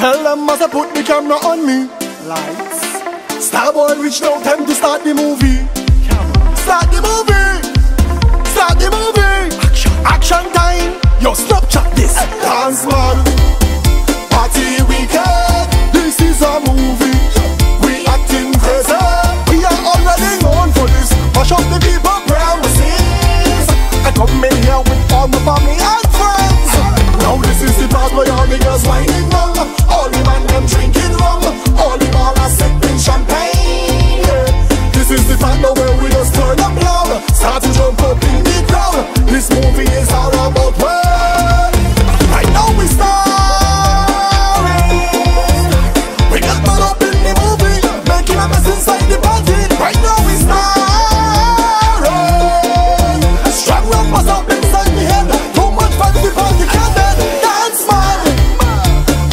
Tell them as I put the camera on me. Lights. Starboy reach now, time to start the movie. Start the movie. Start the movie. Action time. Yo, Snapchat this. Dance man. Party weekend. This is a movie. We acting crazy. We are already known for this. Mash up the people premises. I come in here with all my family and friends. Now this is the part where all the girls whining rum. All the man them drinking rum. All the ball are sipping champagne. Yeah. This is the part now where we just turn up loud. Start to jump up in the crowd. This movie is all about work. Right now we starring. We got man up in the movie, making a mess inside the party. Right now we starring. Strong rumbas up inside the head. Too much fun the party can't end. Dance man.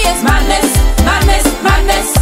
place. Madness, madness, madness.